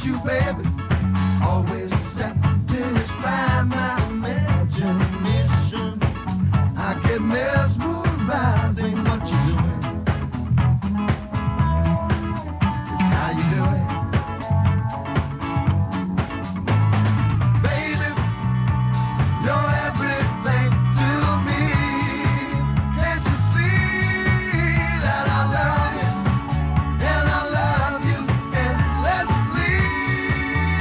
you, baby, always satisfy my imagination. I get mesmerized in what you're doing. It's how you do it. Baby, you're everything to me. Can't you see that I love you? And I love you endlessly.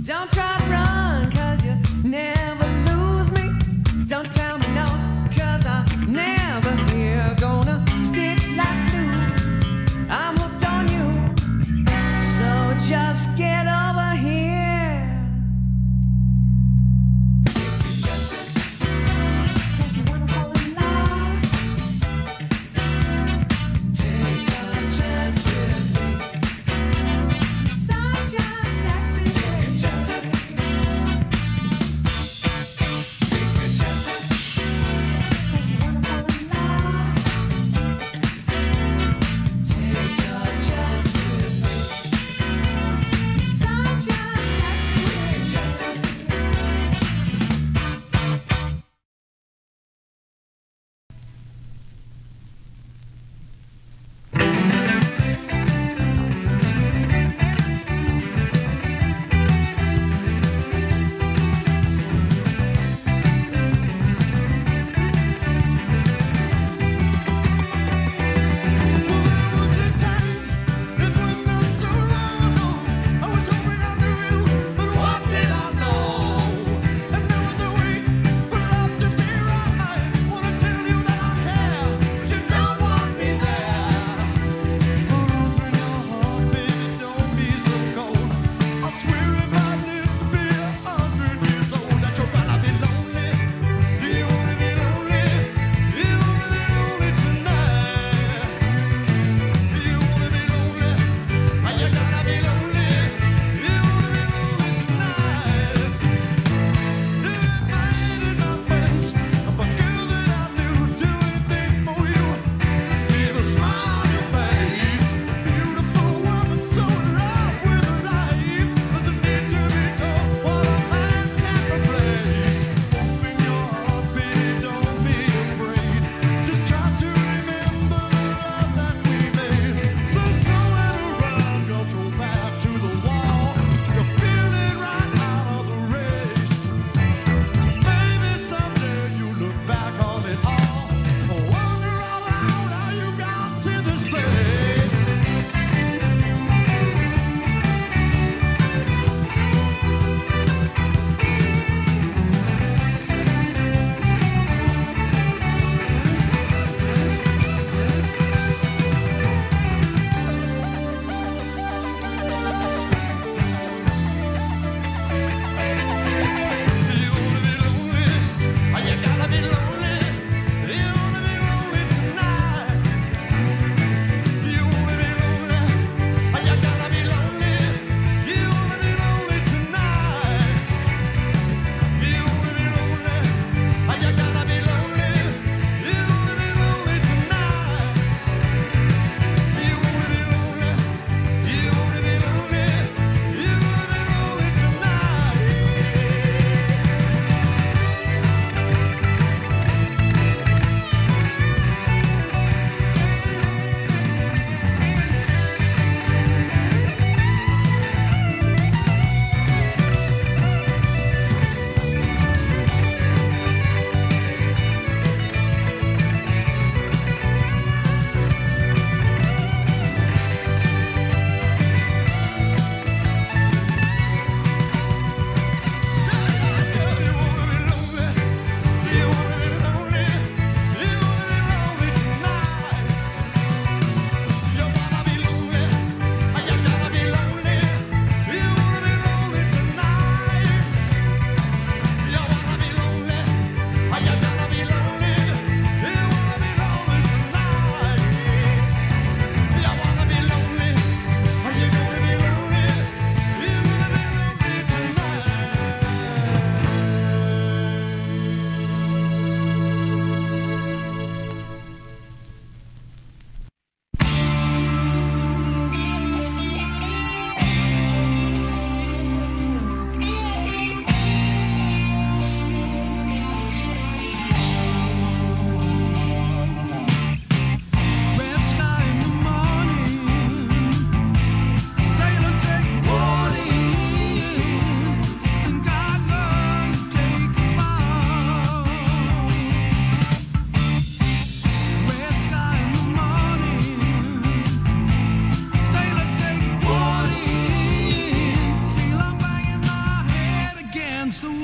Don't try to run, cause you never lose me. Don't tell me no, cause I never here. Gonna stick like glue. I'm hooked on you. So just get over here. Don't you wanna fall in love? Take a chance with me. Such a sexy. Take a chance.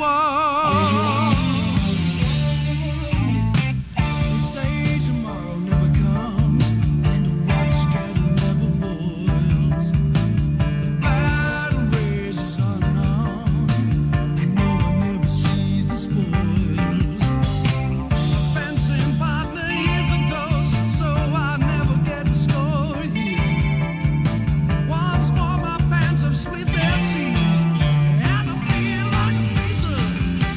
world. They say tomorrow never comes, and a watch kettle never boils. The battle rages on and on, and no one ever sees the spoils. A fencing partner is a ghost, so I never get to score a hit. Once more, my pants have split their seams, and I feel like a piece of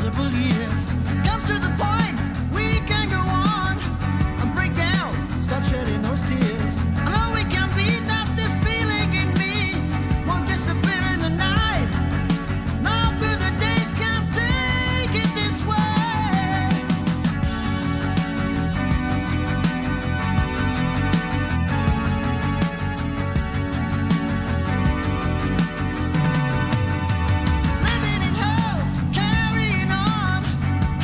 several years. Comes to the point we can go on and break down, start shedding those tears. I know we can beat up this feeling in me, won't disappear in the night. Now through the days can't take it this way. Living in hell, carrying on,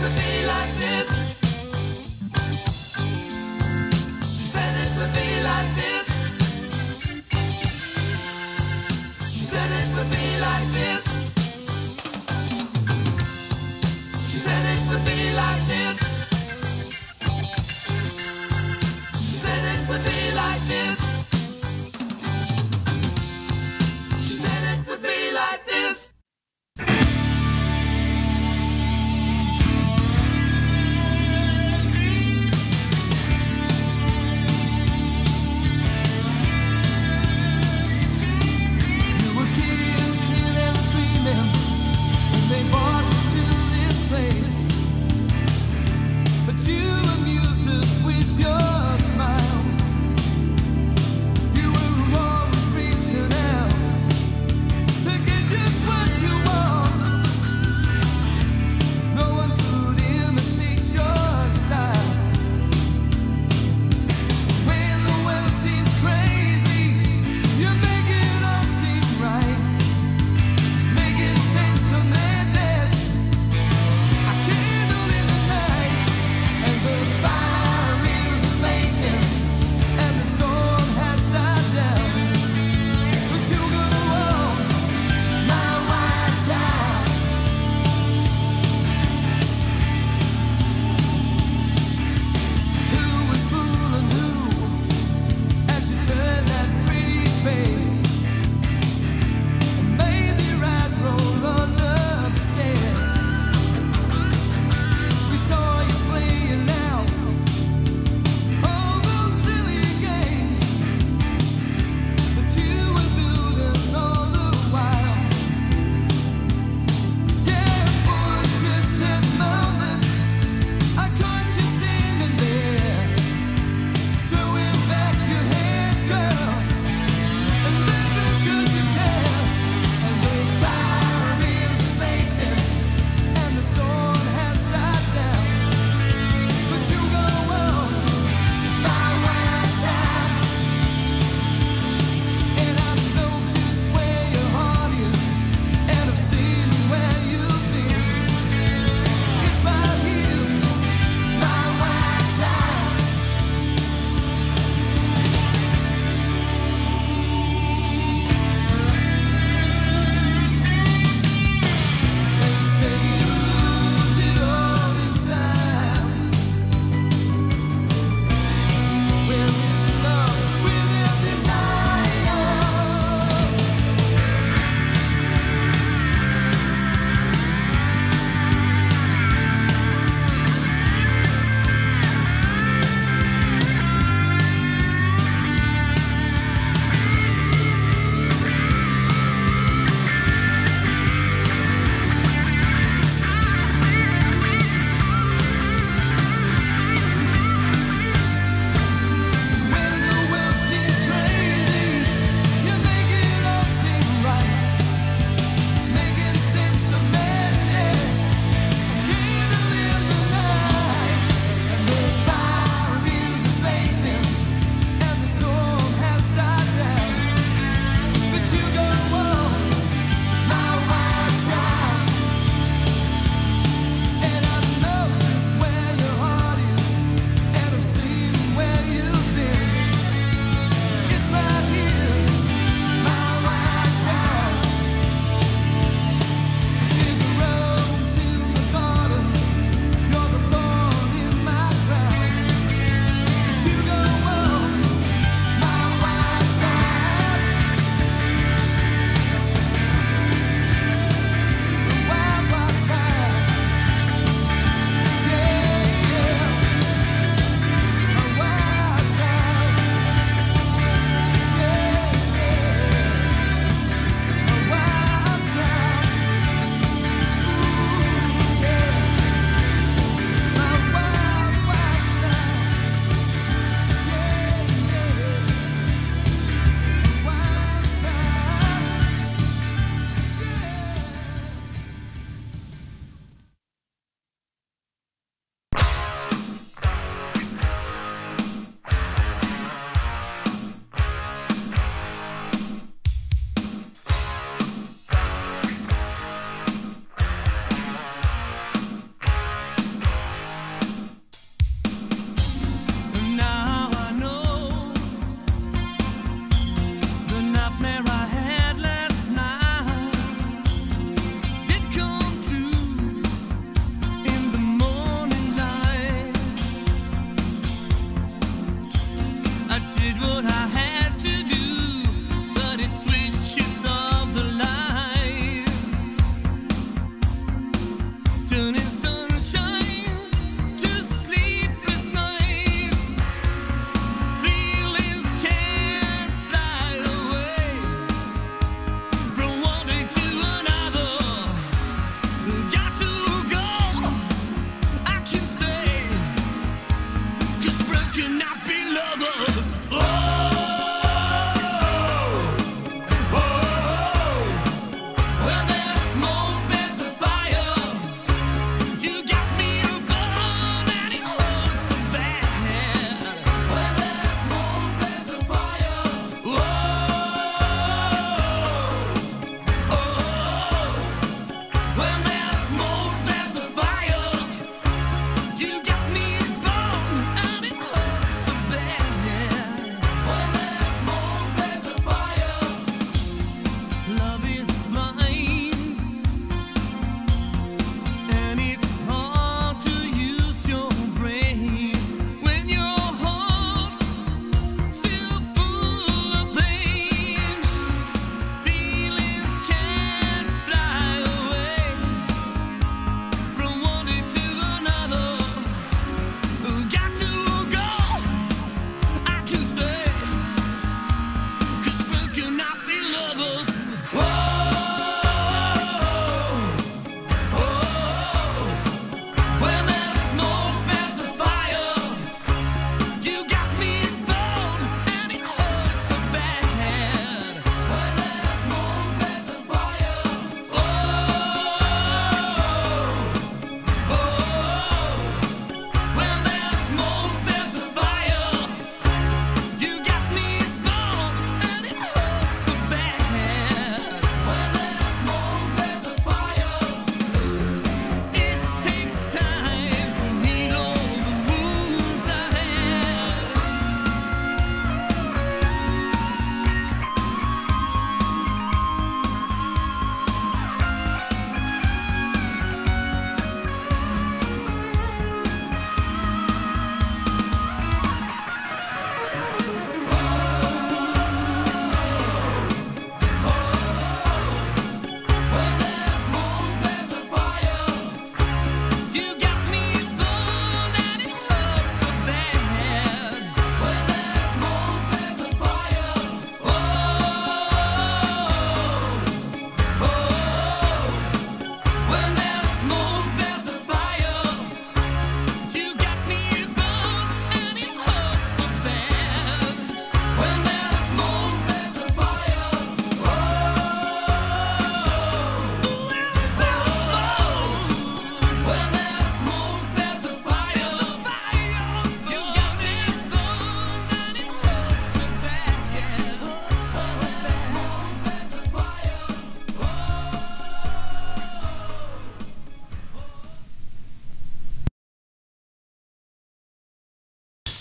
would be like this. She said it would be like this. She said it would be like this. She said it would be like this. She said it would be like this. She said it would be like this.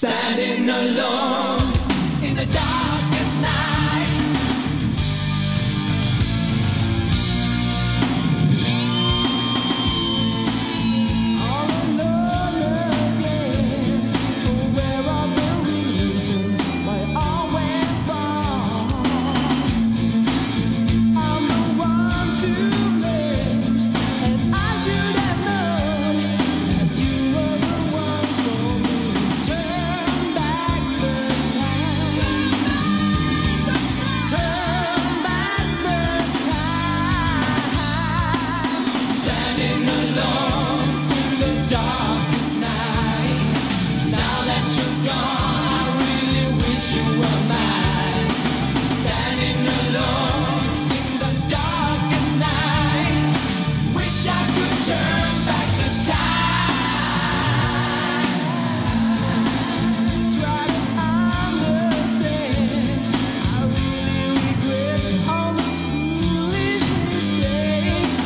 standing alone in the darkest night. All alone again. Where are the reasons why all went wrong? I'm the one to blame, and I should have known that you were the one for me. Turn back the time. Turn back the time. Standing alone in the darkest night. Now that you're gone, I really wish you were mine. Standing alone in the darkest night. Wish I could turn back the time. Try to understand. I really regret all those foolish mistakes,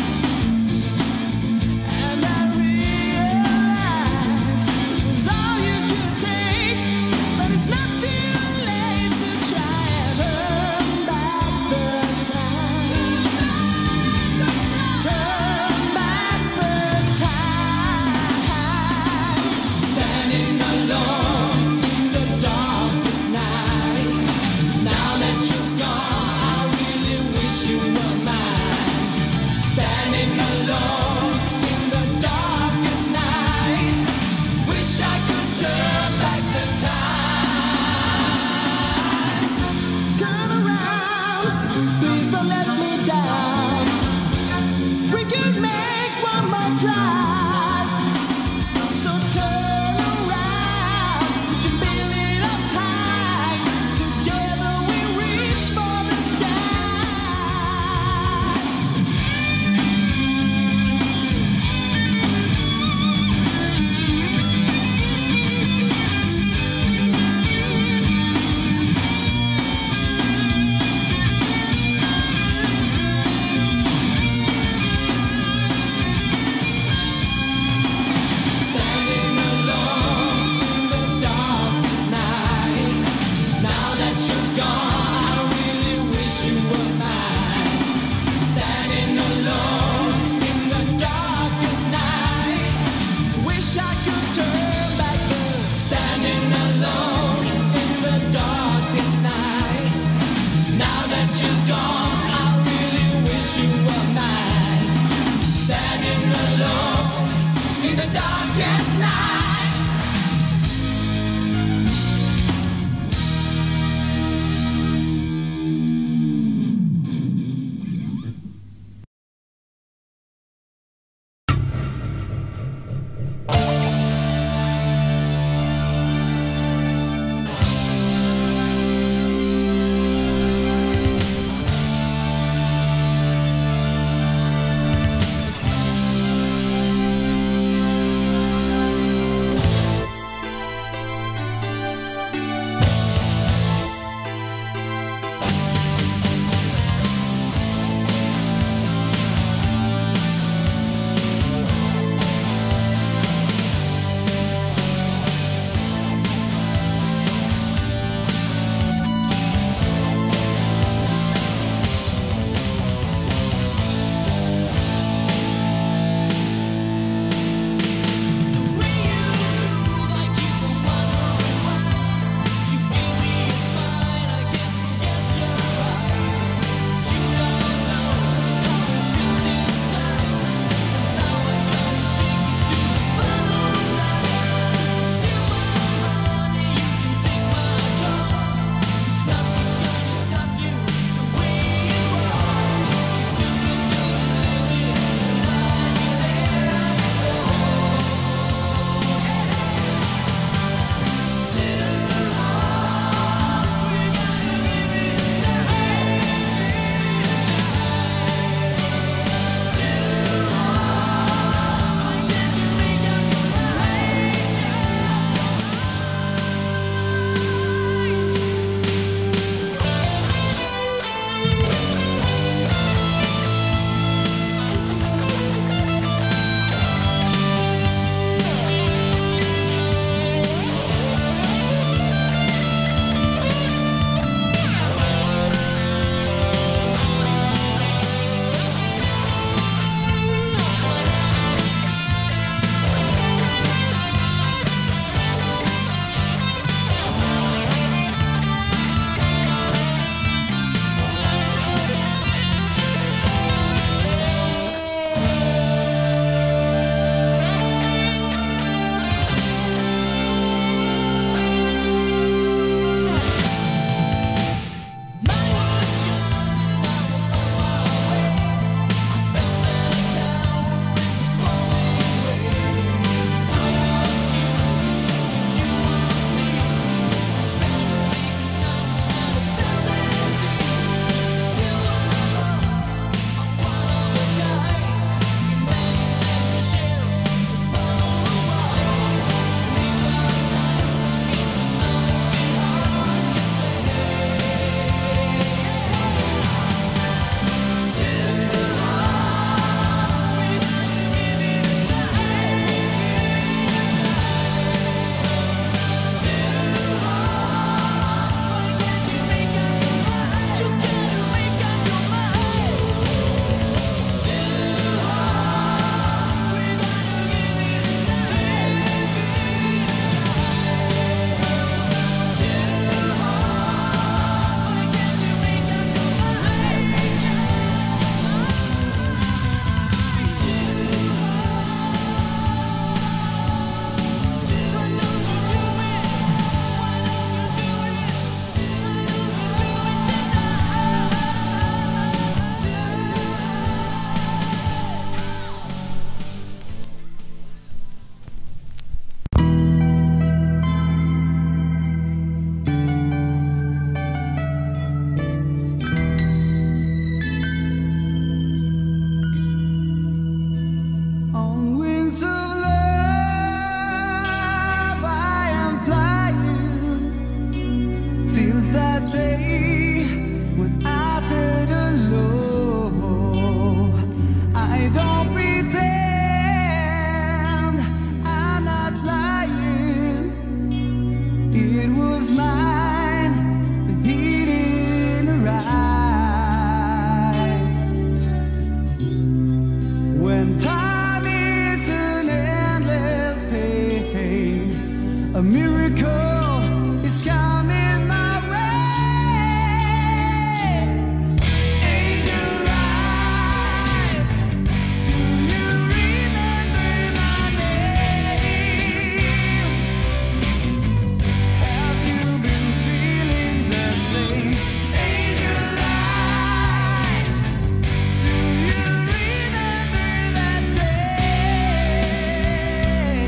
and I realize it was all you could take. is mine, the heat in her eyes. When time is an endless pain, a miracle is coming my way. Angel eyes, do you remember my name? Have you been feeling the same? Angel eyes, do you remember that day?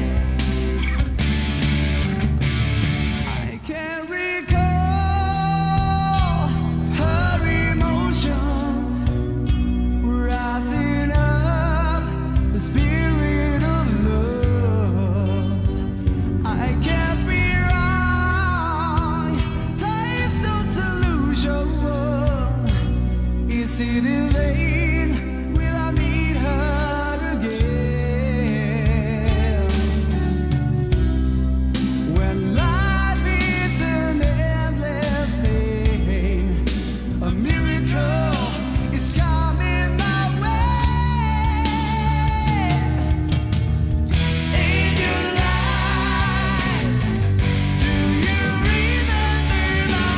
I can't recall her emotions rising up, the spirit of love. I can't be wrong, time's no solution. Is it in vain? Will I meet her again? When life is an endless pain, a miracle is coming my way. Angel eyes, do you remember my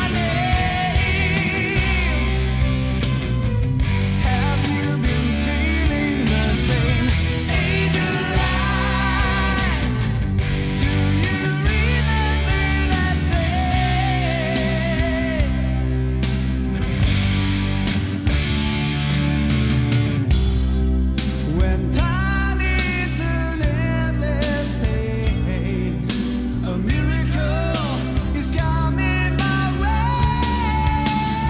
name? Have you been feeling the same? Angel eyes, do you remember that day? When time is an endless pain, a miracle is coming my way.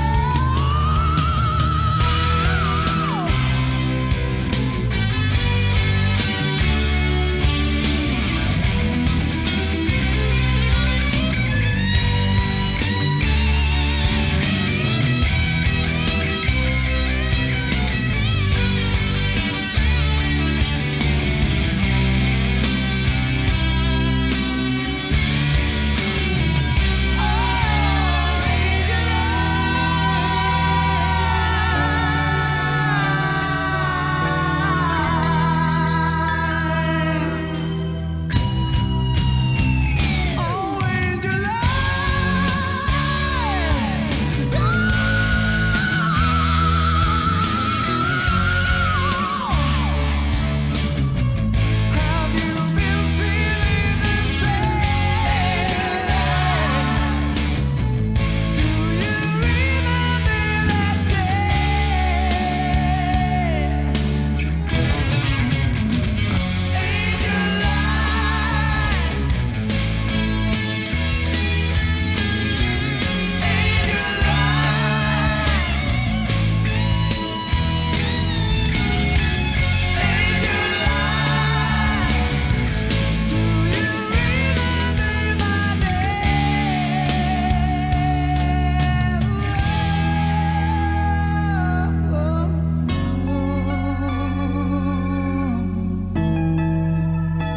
Have you been feeling the same? Do you remember that day? Angel eyes, angel eyes, do you remember my name?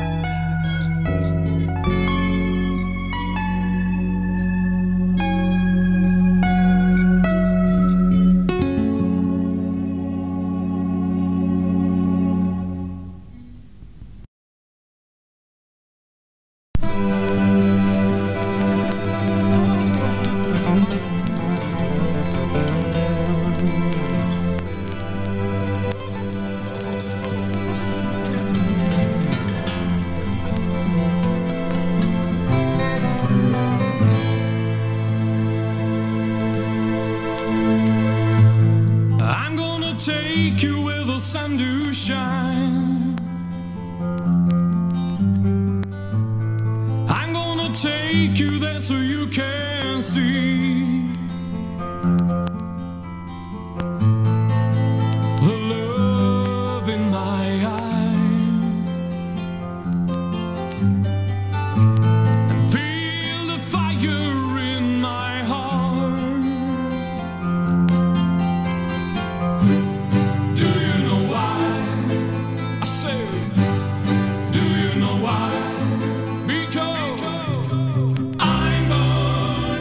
I'm gonna take you where the sun do shine. I'm gonna take you there so you can see the love in my eyes and feel the fire in my heart. Do you know why? I say, do you know why? Because I'm burning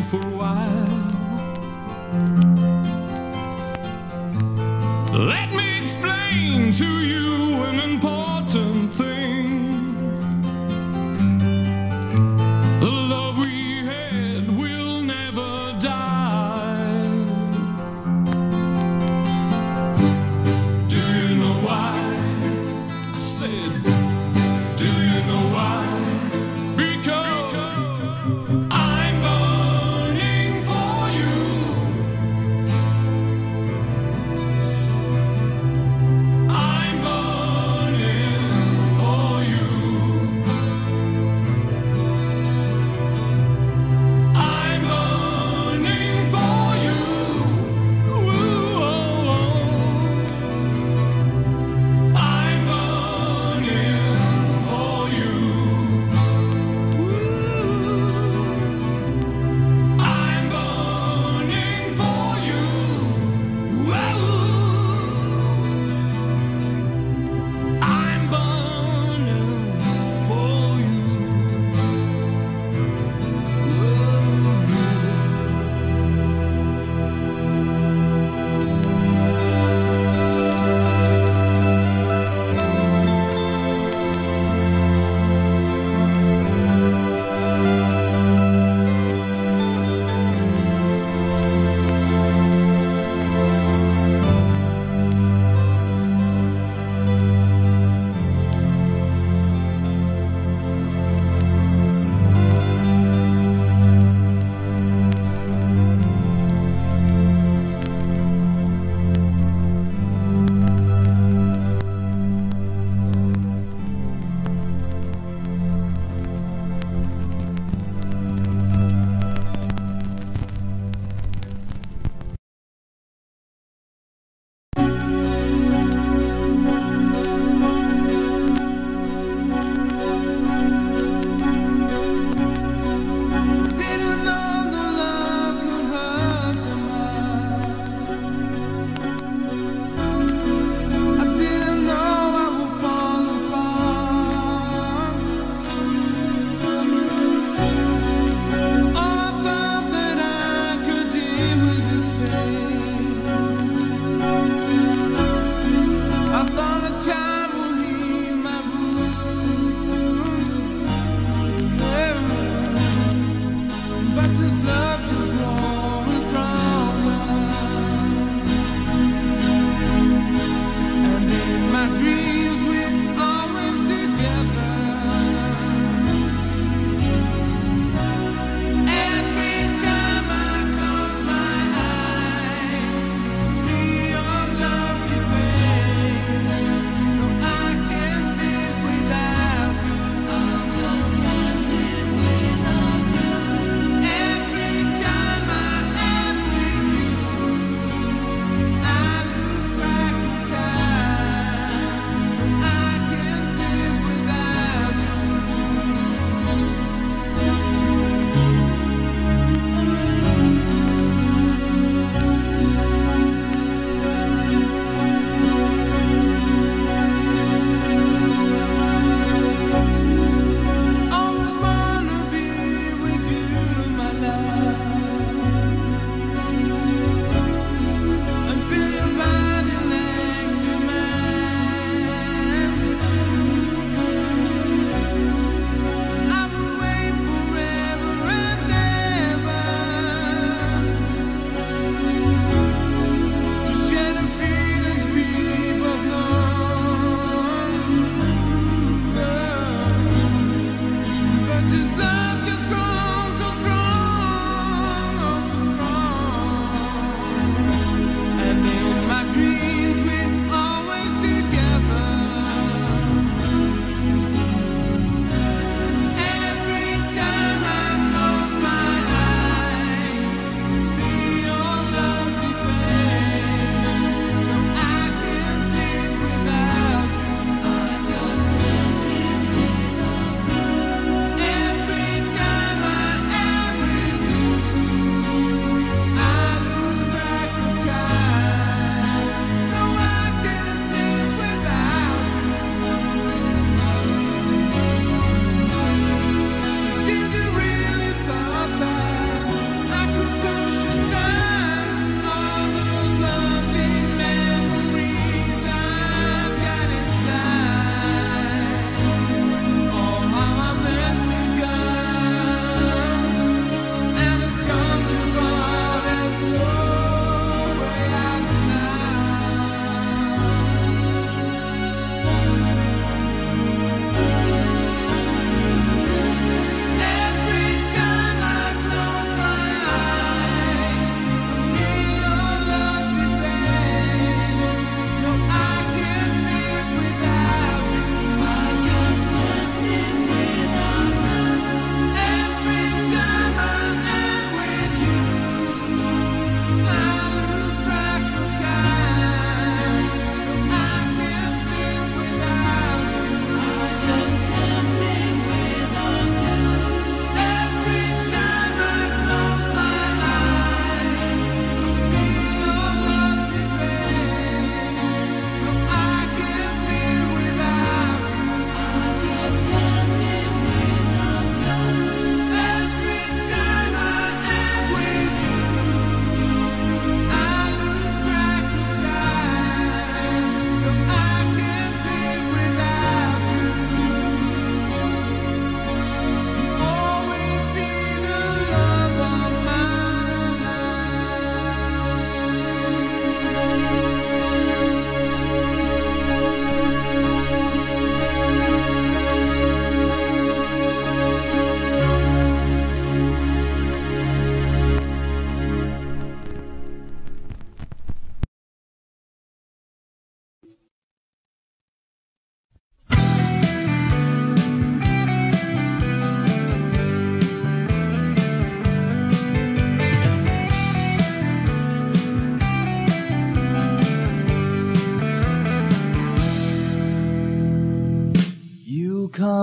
for a while. Let me explain to you an important thing. The love we had will never die. Do you know why? I said, do you know why? Because I'm burning for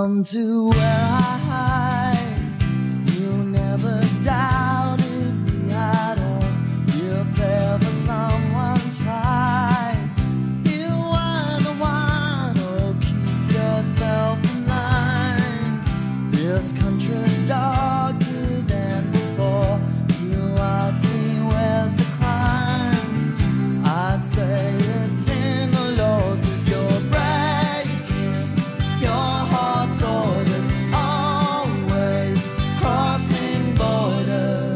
come to where I hide. You never doubted me at all. If ever someone tried, you were the one. Oh, keep yourself in line. This country's darker than before. You ask me where's the crime. I say it's in the Lord, 'cause you're breaking your heart's orders, always crossing borders.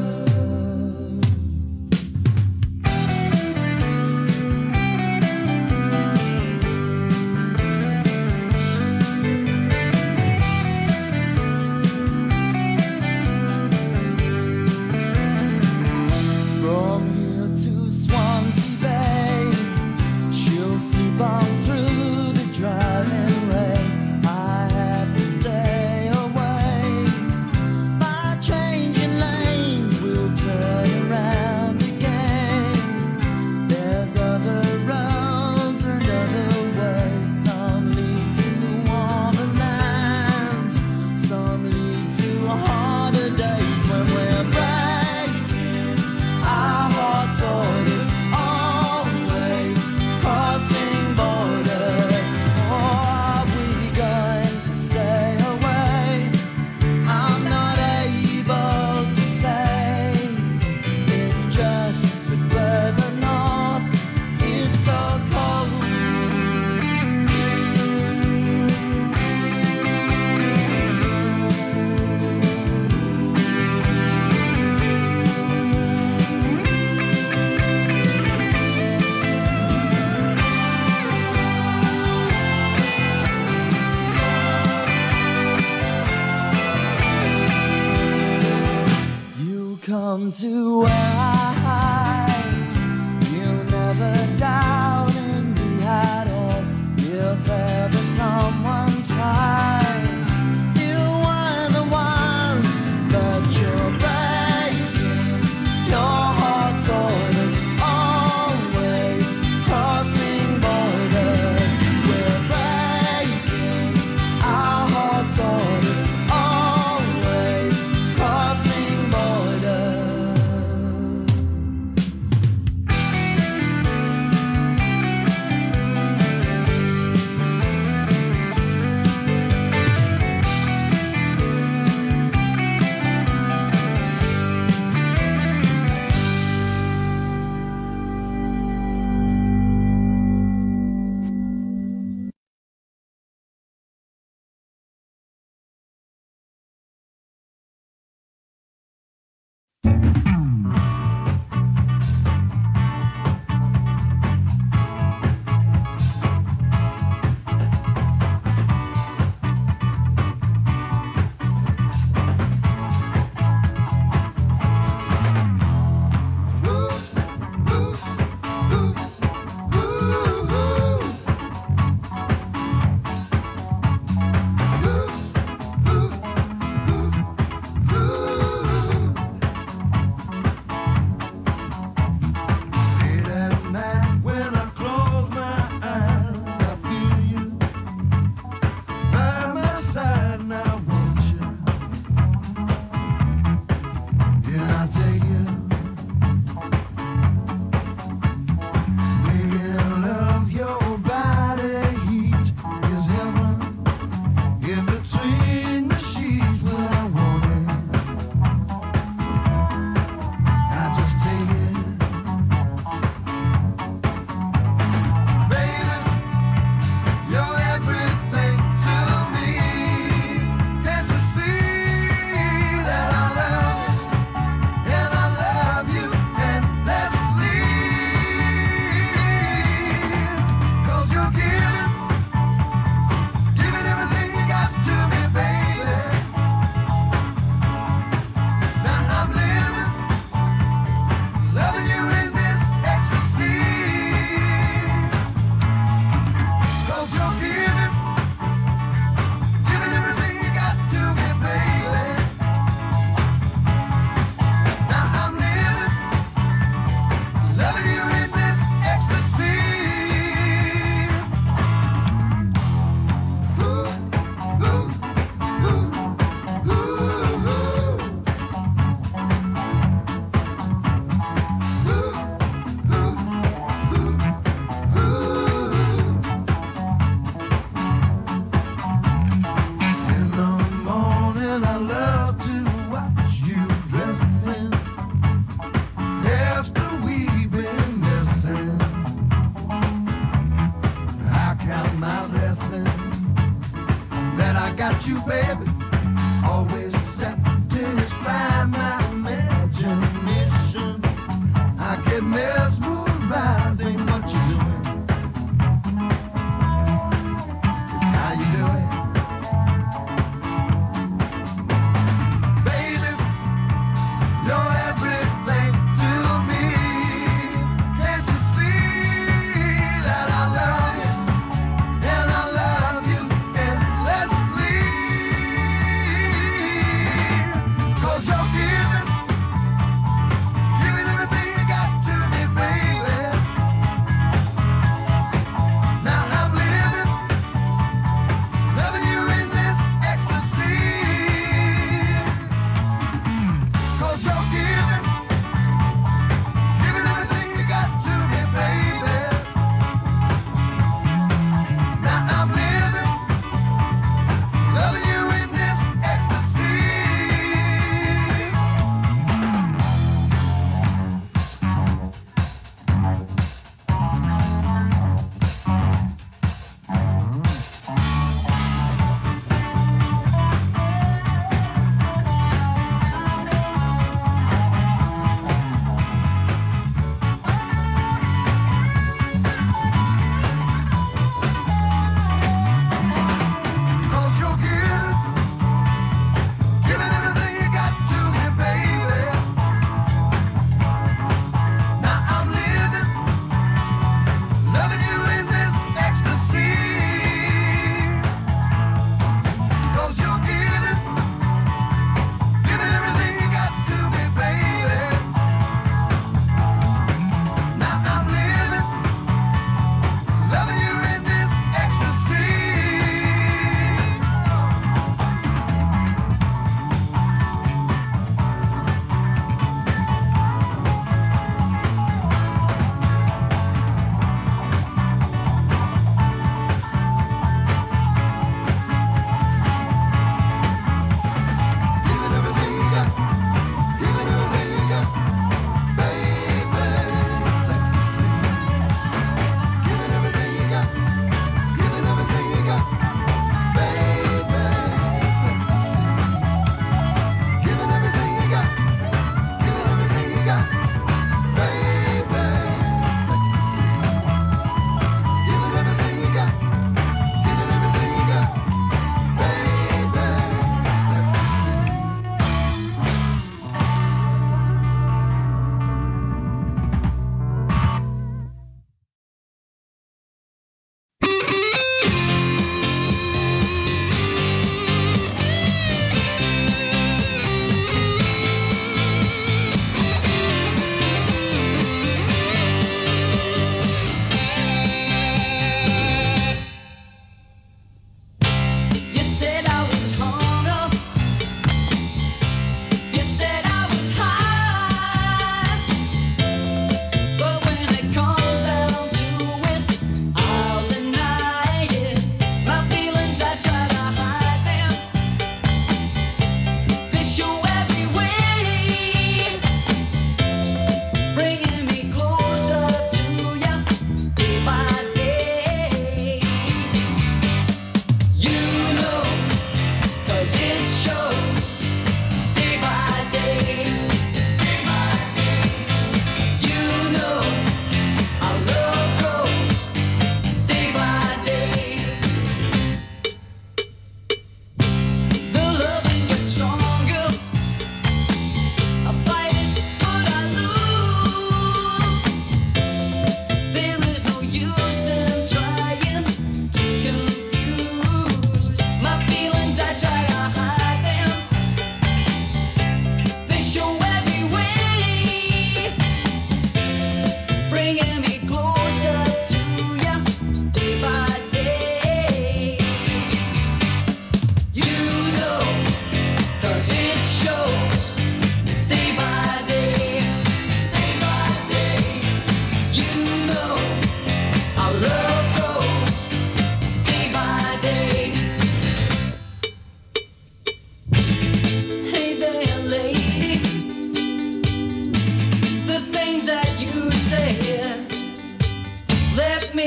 From here to Swansea Bay, she'll sleep on through the driving rain. I have to stay away. By changing lanes, we'll turn around again. There's other roads and other ways. Some lead to warmer lands, some lead to harder days when we're breaking our heart's orders, always crossing borders. Or are we going to stay away? I'm not able to say. It's just that further north, it's so cold. You come to where I hide. You never doubted me at all. If ever someone tried, you were the one. But you're breaking your heart's orders, always crossing borders. We're breaking our heart's orders, always crossing borders.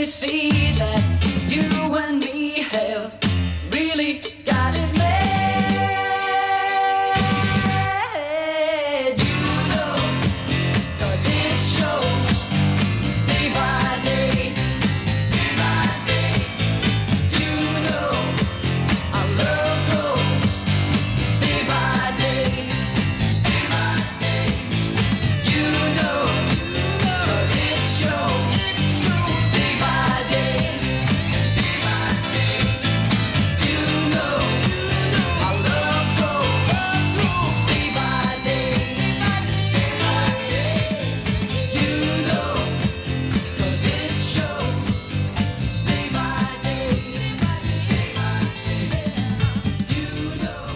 really see that you and me have really got it made. You know, 'cause it shows day by day, day by day. You know, our love grows day by day, day by day. You know, 'cause it shows day by day, day by day. You know, our love grows day by day, day by day. You know, 'cause it shows day by day, day by day. You know.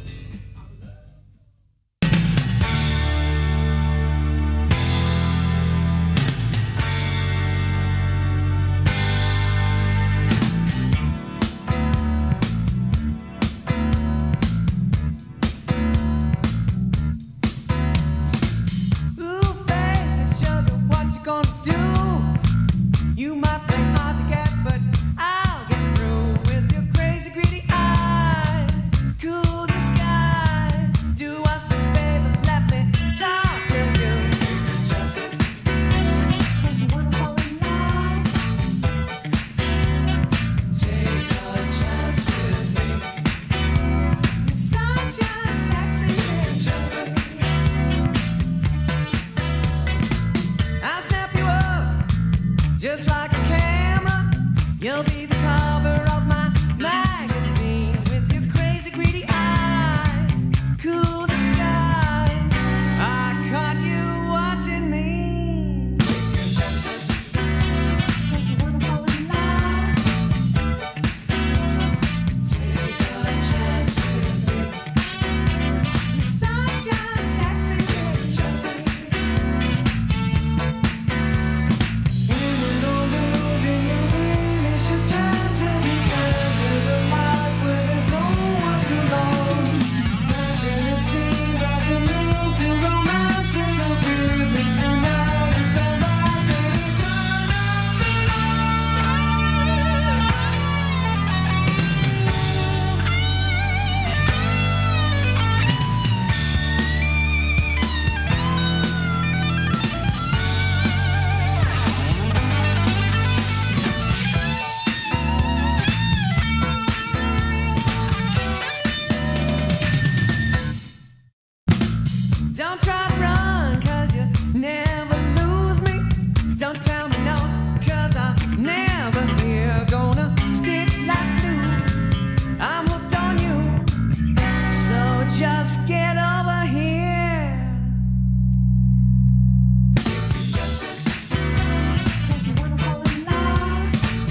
Ooh, face each other, what you gonna do? You might play hard to get, but I'll get through with your crazy, greedy eyes. Cool disguise. Do us a favor, let me talk to you. Don't you wanna fall in love? Take a chance with me. You're such a sexy thing. I'll snap you up just like a camera. You'll be the cover of my magazine with your crazy, greedy eyes. Cool disguise. I caught you watching me. Take your chances. Don't you wanna fall in love? Take a chance with me. You're such a sexy thing. Winning or losing, you really should chance it. You can't live a life where there's no one to love. Passionate scenes often lead to romances. So give me tonight, it's alright, baby, turn up the Don't try to run, 'cause you never lose me. Don't tell me no, 'cause I'm never here. Gonna stick like glue. I'm hooked on you. So just get over here. Don't you wanna fall in love?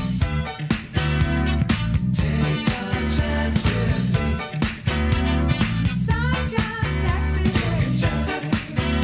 Take a chance with me. Such a sexy thing.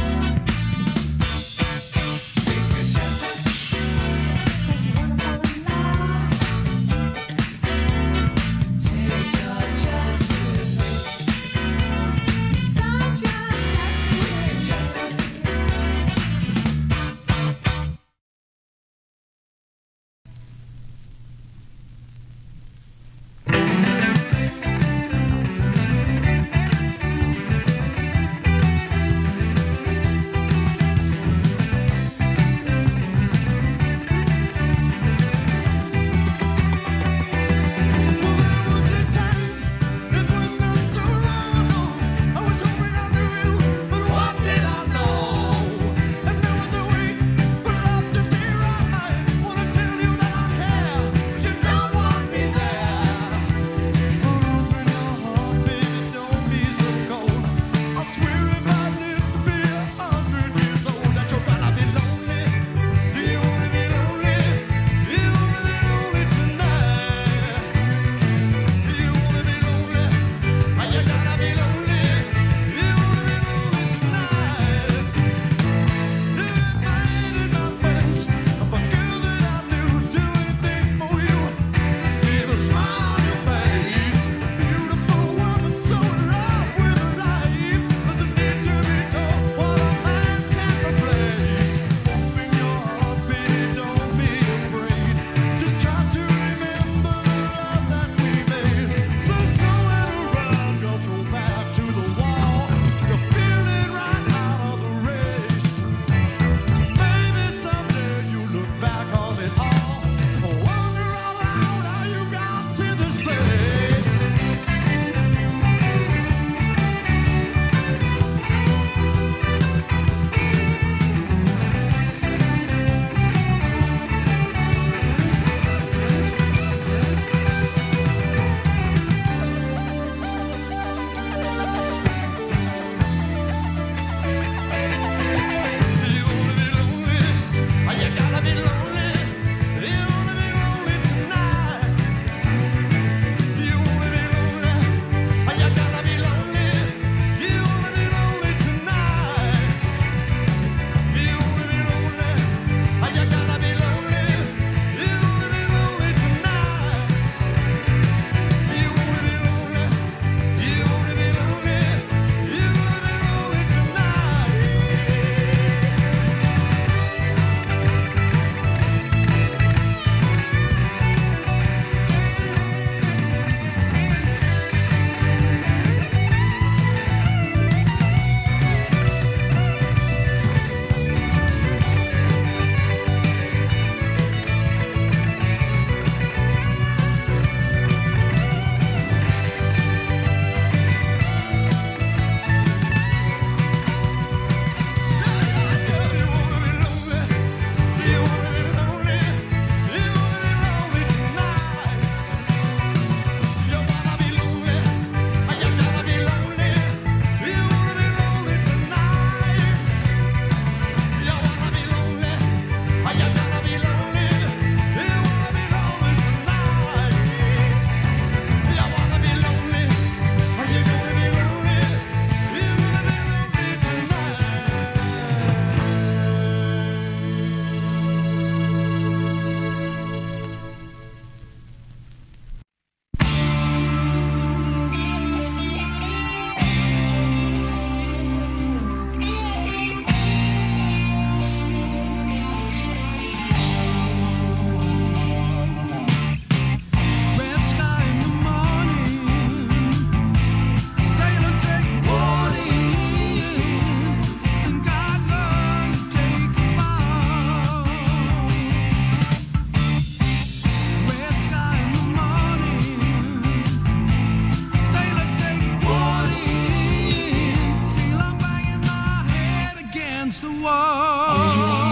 against the wall.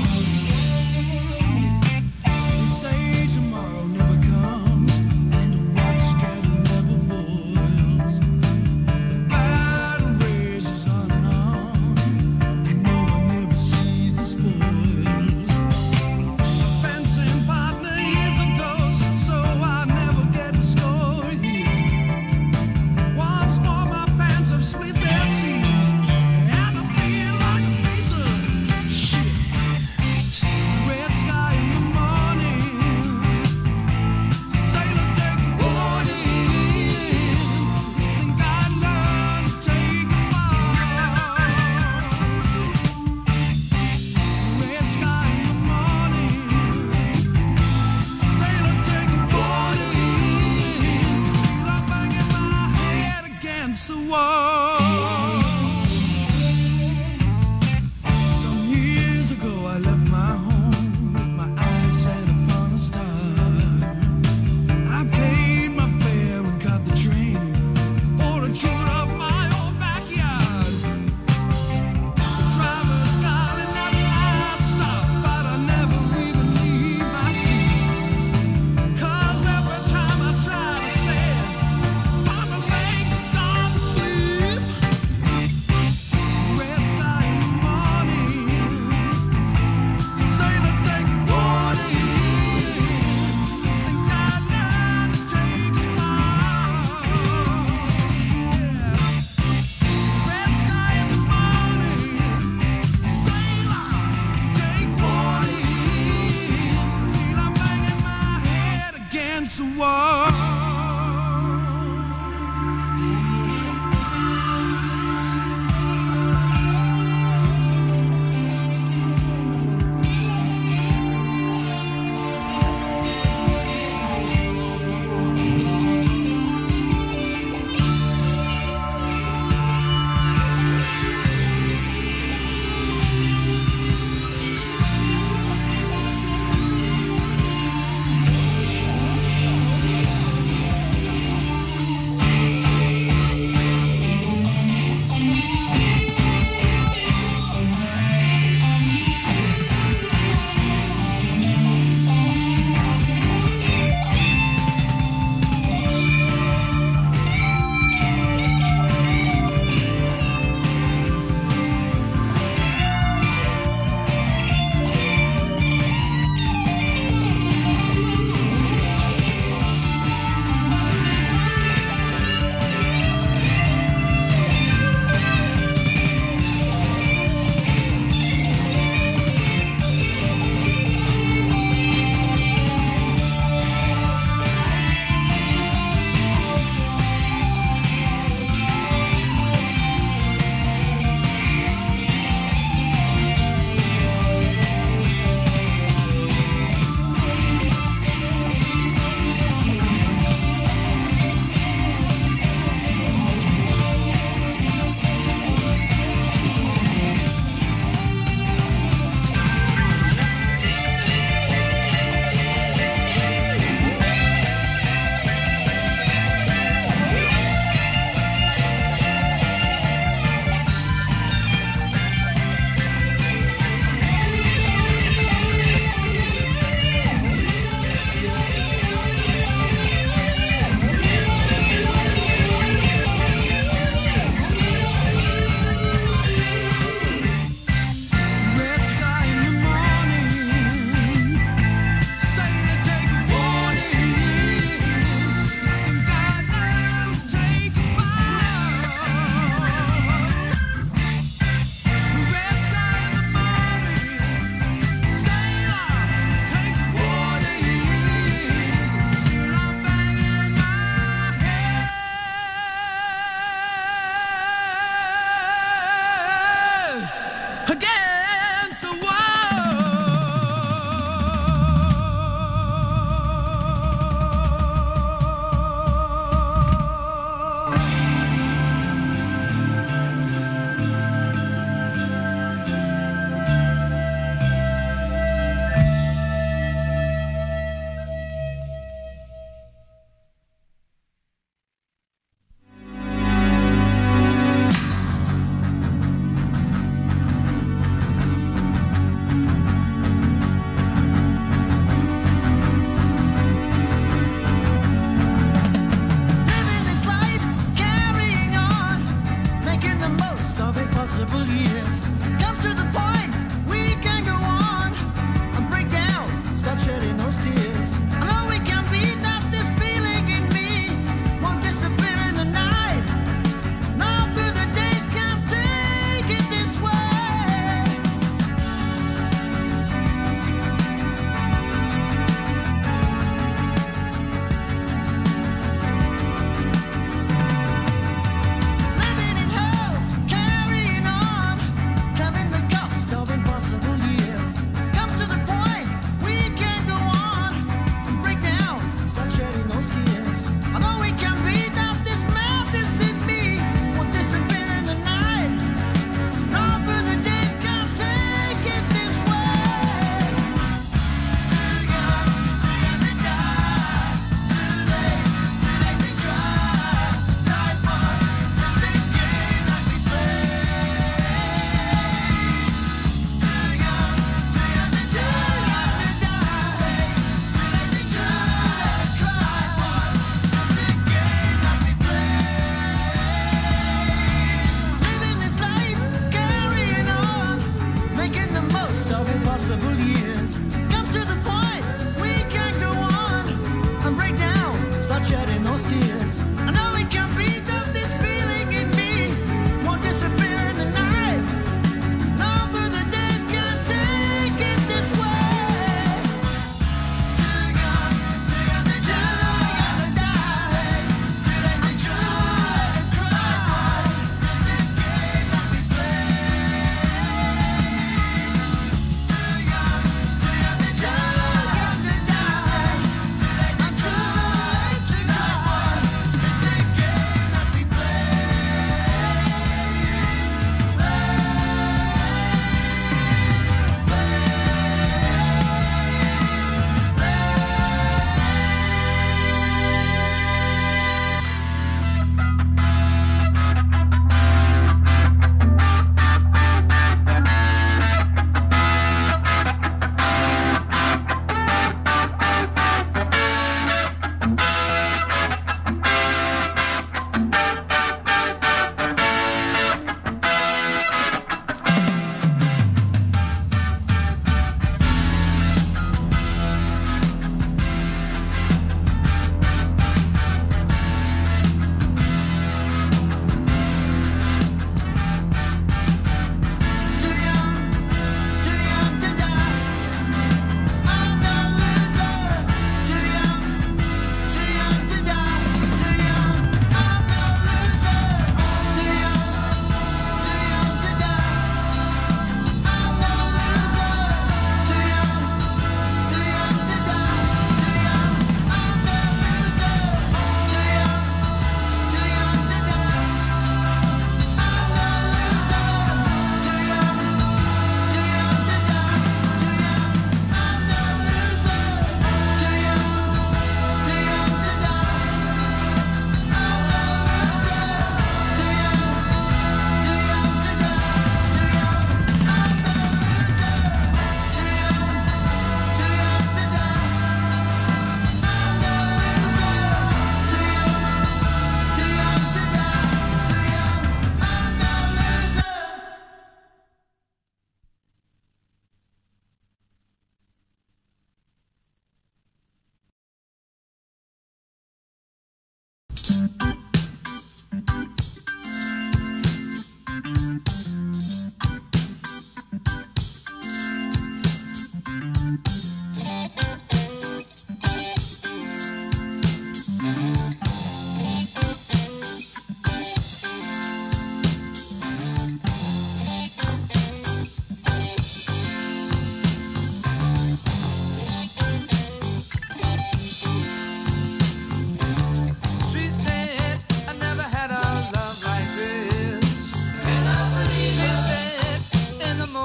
They say tomorrow never comes, and a watch kettle never boils. The battle rages on and on, and no one ever sees the spoils. A fencing partner is a ghost, so I never get to score a hit. Once more my pants have split their seams, and I feel like a piece of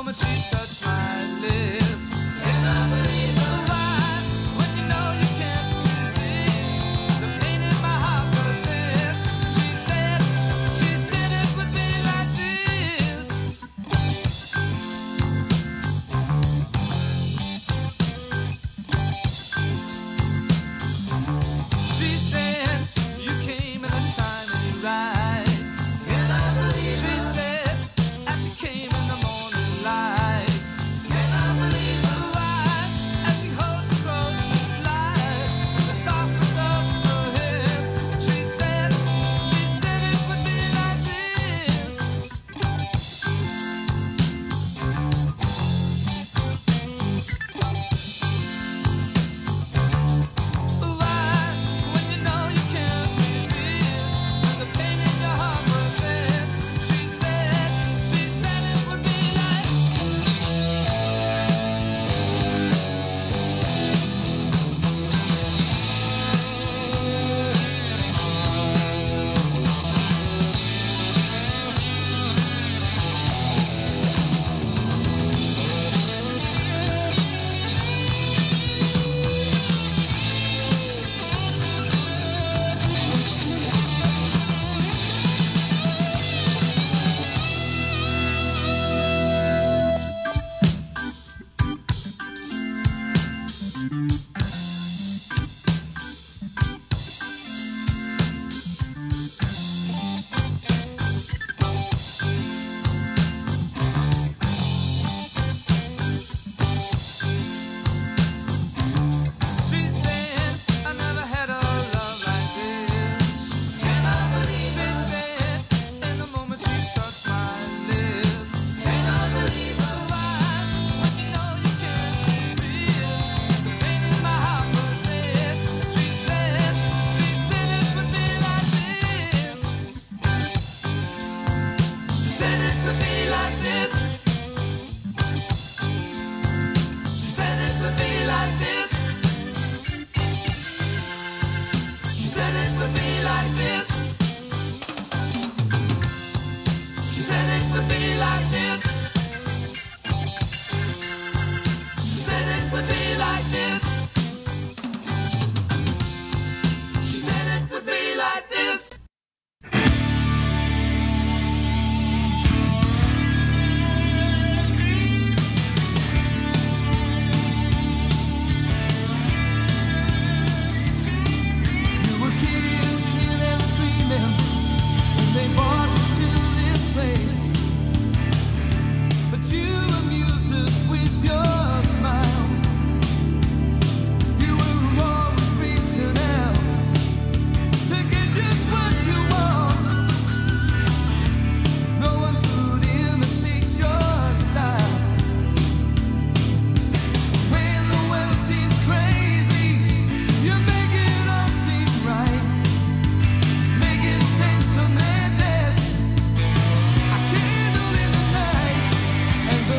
And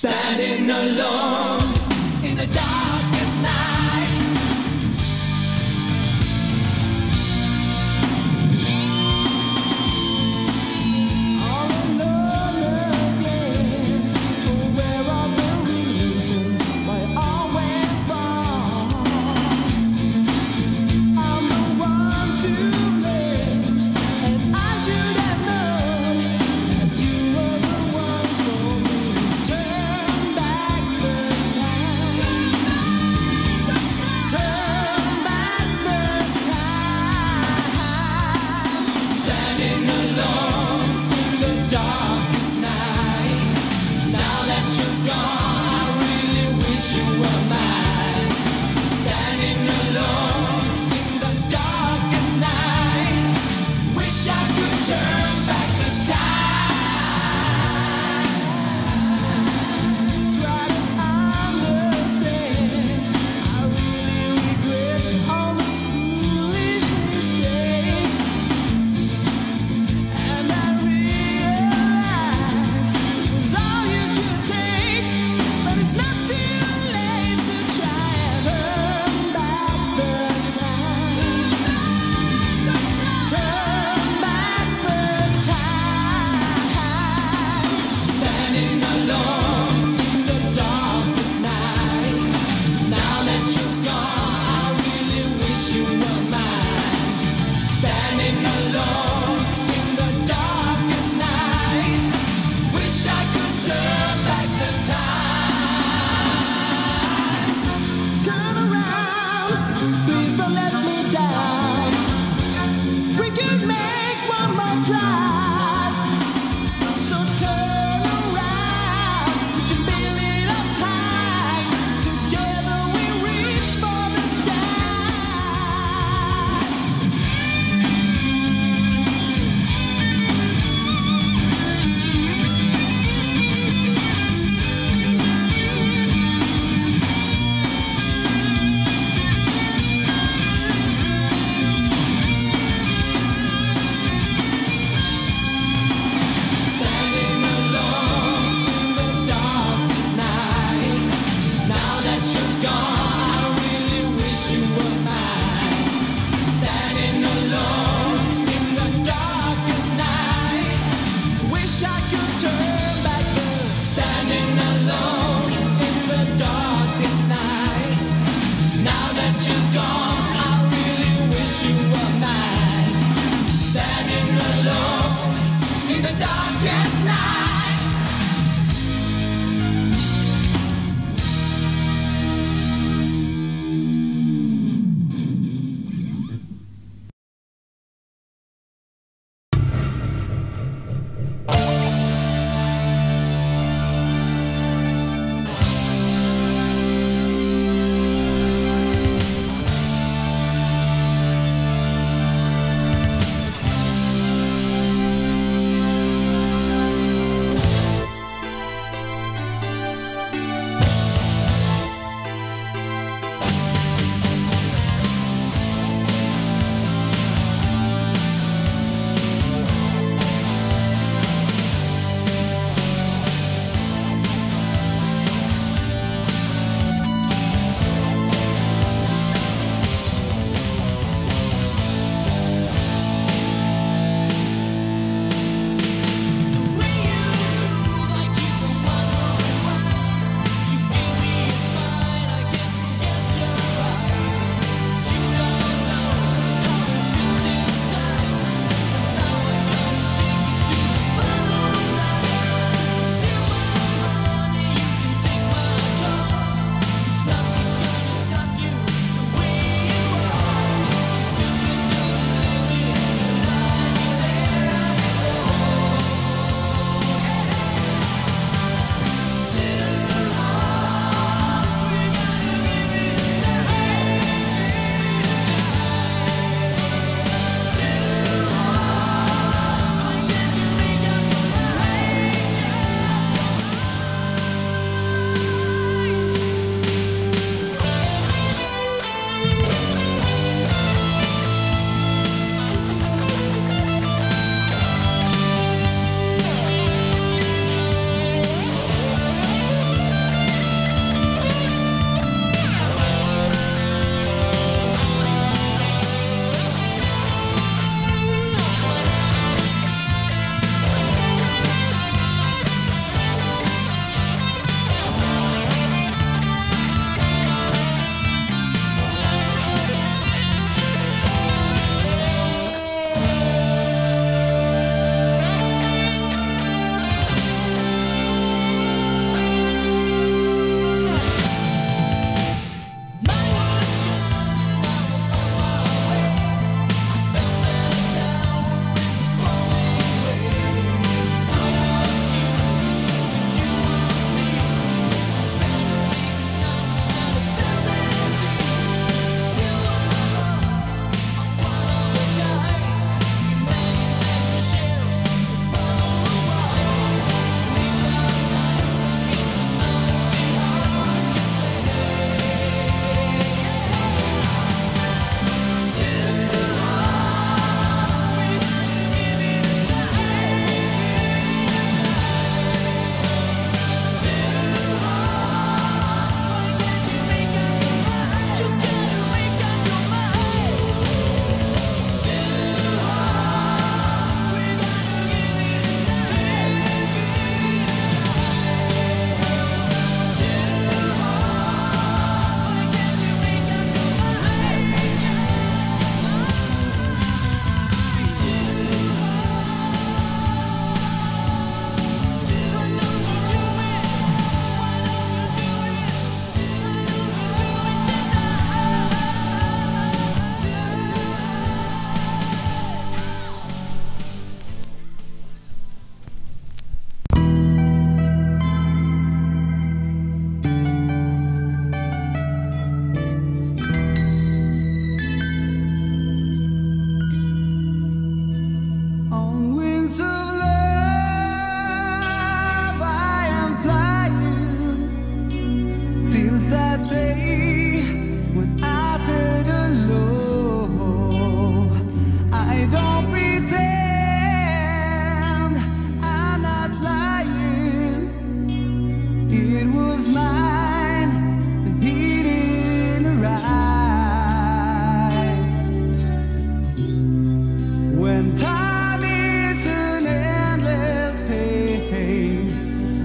standing alone in the darkest night. All alone again. Where are the reasons why all went wrong? I'm the one to blame, and I should have known that you were the one for me. Turn back the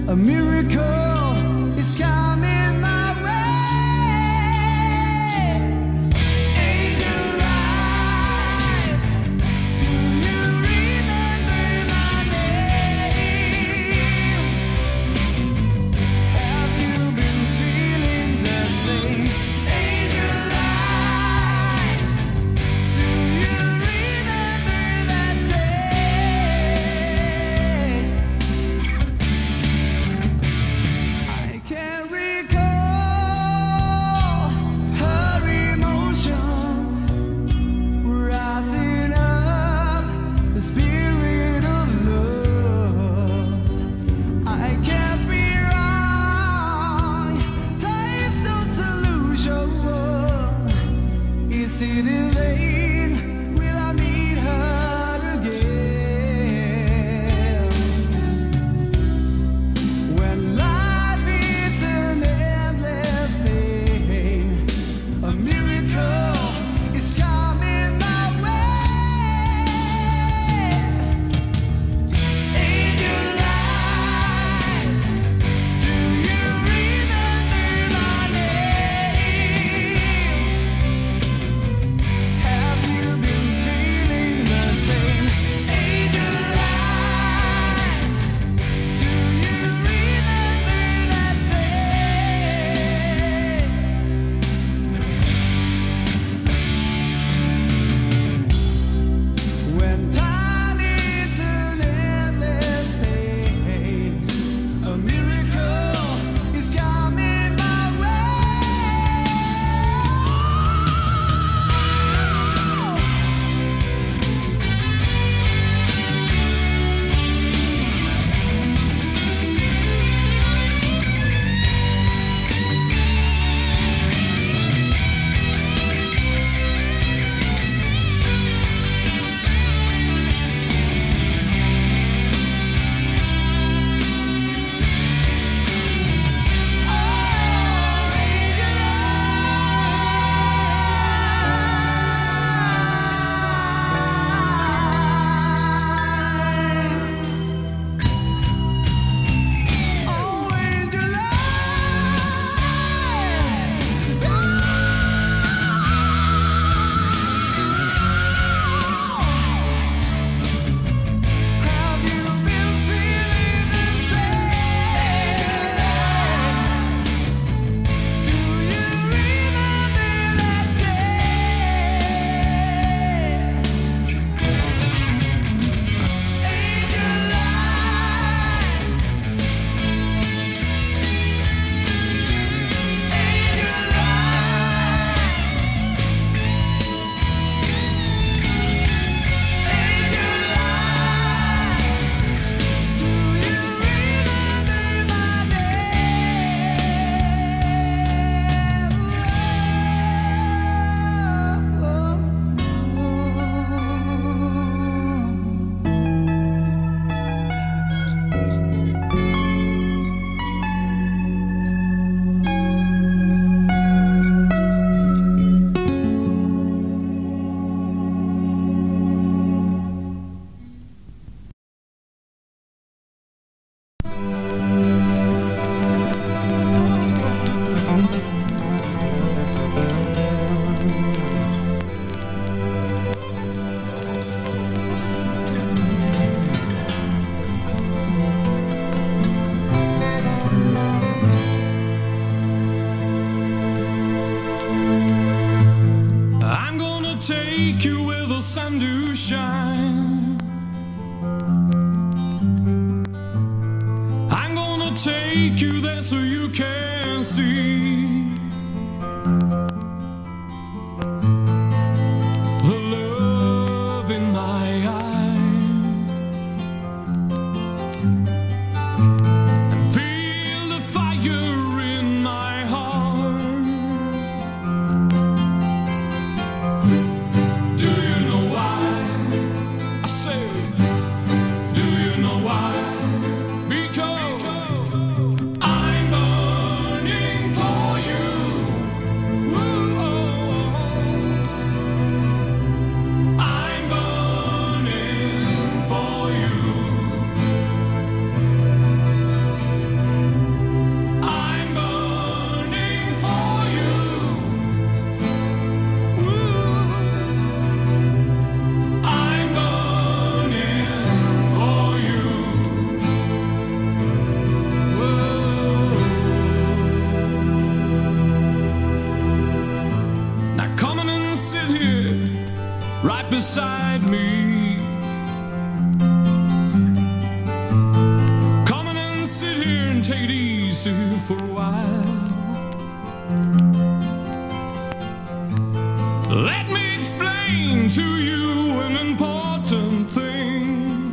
A miracle is coming my way. Angel eyes, do you remember my name? Have you been feeling the same? Angel eyes, do you remember that day? I can't recall her emotions rising up, the spirit of love. I can't be wrong, time's no solution. Is it in vain? Will I meet her again? When life is an endless pain, a miracle is coming my way. Angel eyes, do you remember my name? Have you been feeling the same? Angel eyes, do you remember that day? When time is an endless pain, a miracle is coming my way. Have you been feeling the same? Do you remember that day? Angel eyes, angel eyes, do you remember my name? I'm gonna take you where the sun do shine. I'm gonna take you there so you can see the love in my eyes and feel the fire in my heart. Do you know why? I say, do you know why? Because I'm burning for you. beside me. Come on and sit here and take it easy for a while. Let me explain to you an important thing.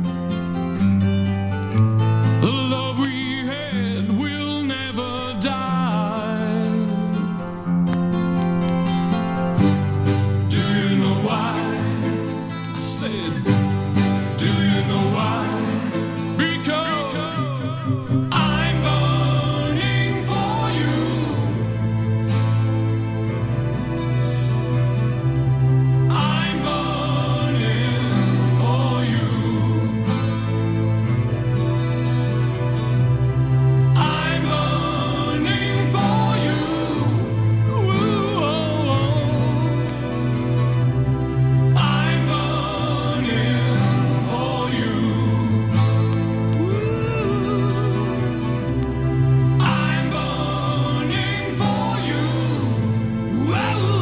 The love we had will never die. Do you know why? I said, do you know why? Because I'm burning for you. I'm burning for you. I'm burning for you. Ooh, oh, oh. I'm burning for you. Ooh. I'm burning for you. Whoa.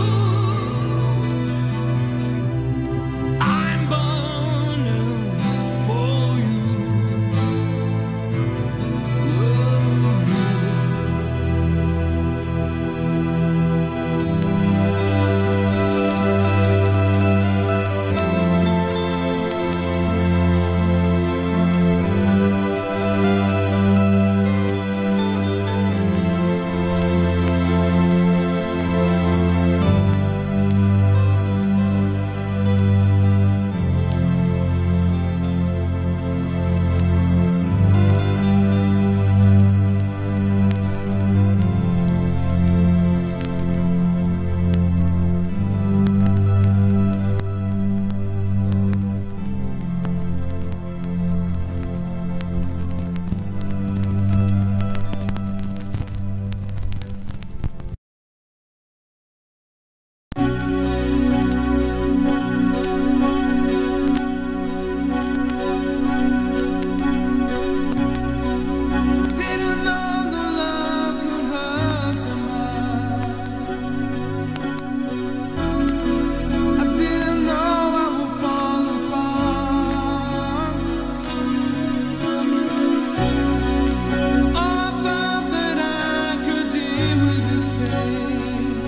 I'm burning for you. Didn't know the love could hurt so much. I didn't know I would fall apart. Oh, I thought that I could deal with this pain.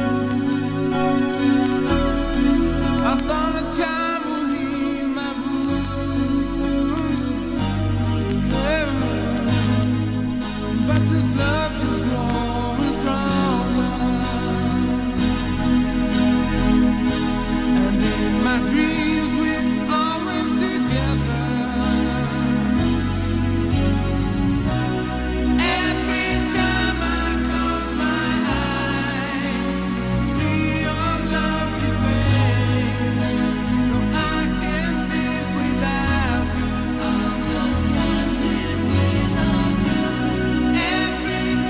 I thought a time would heal my wounds. Yeah. But this love just growing stronger. And in my dreams we're always together. Every time I close my eyes, see your lovely face. No, I can't live without you. I just can't live without you. Every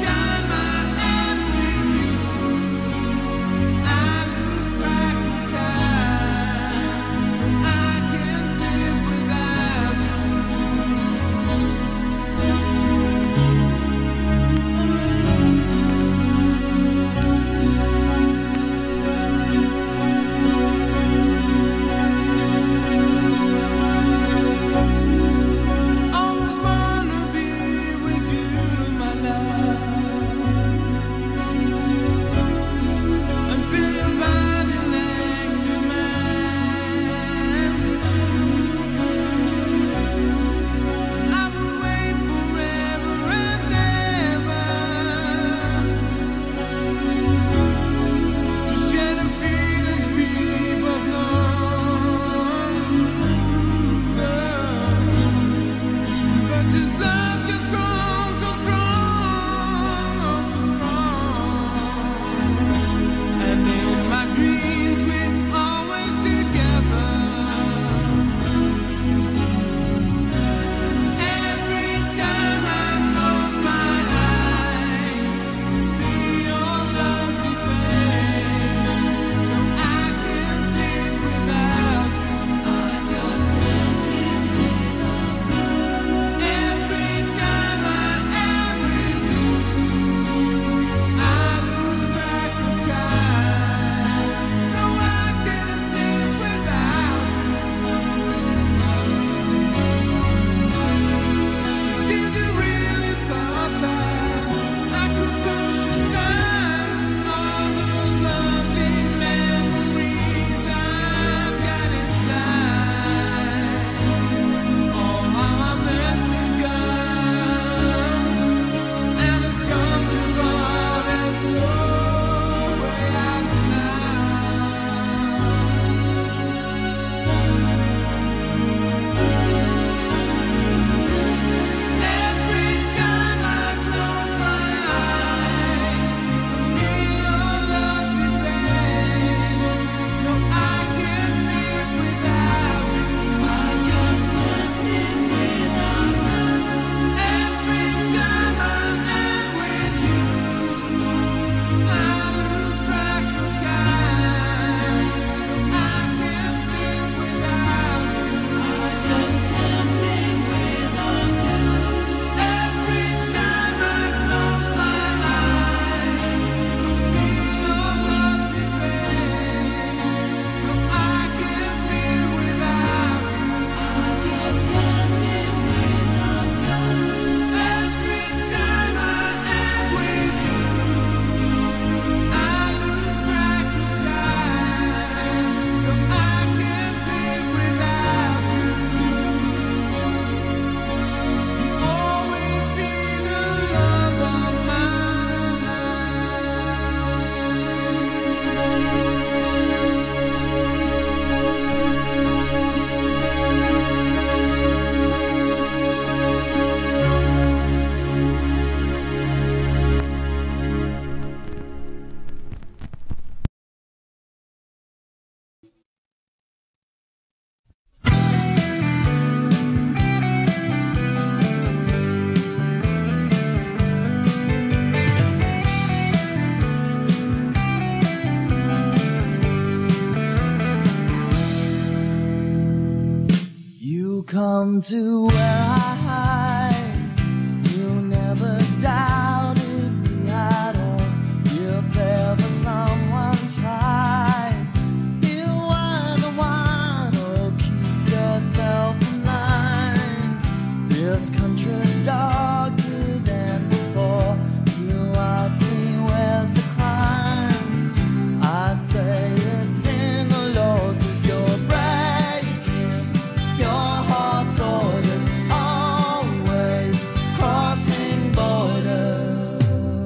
come to where I hide. You never doubted me at all. If ever someone tried, you were the one. Oh, keep yourself in line. This country's darker than before. You ask me where's the crime. I say it's in the Lord, 'cause you're breaking your heart's orders, always crossing borders.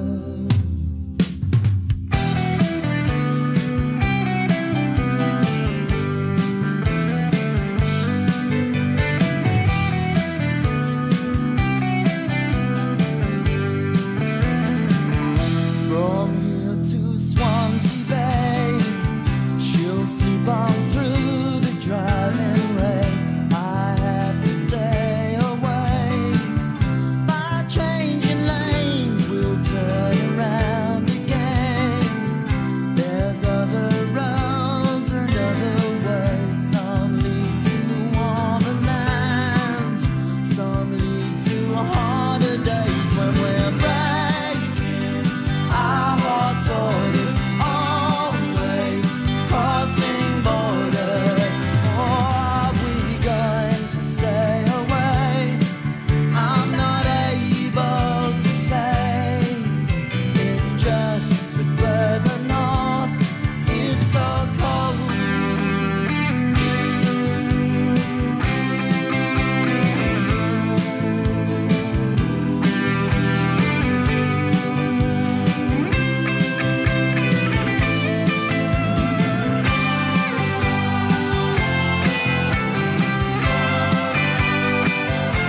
From here to Swansea Bay, she'll sleep on through the driving rain. I have to stay away. By changing lanes, we'll turn around again. There's other roads and other ways. Some lead to warmer lands, some lead to harder days when we're breaking our heart's orders, always crossing borders. Or are we going to stay away? I'm not able to say. It's just that further north, it's so cold.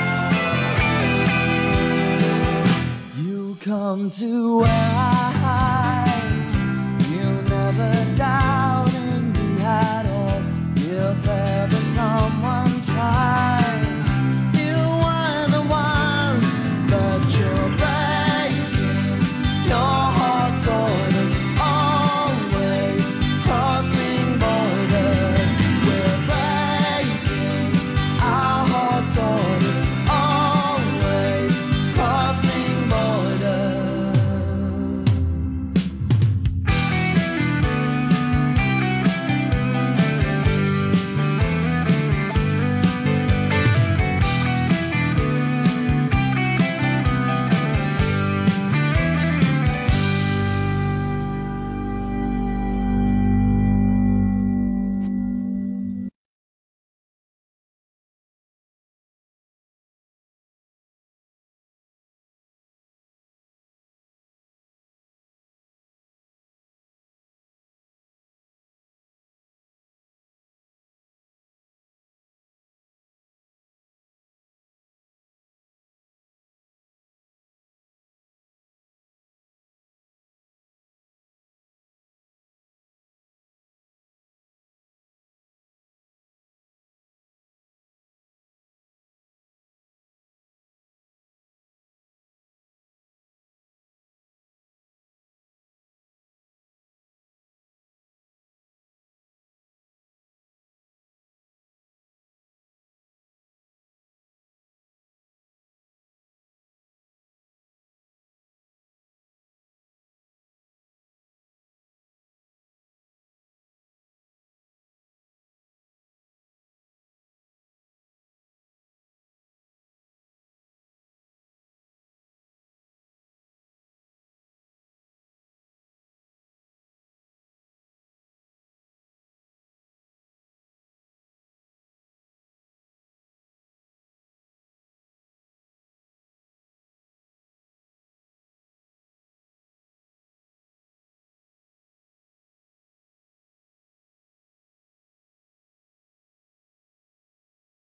You come to where I hide.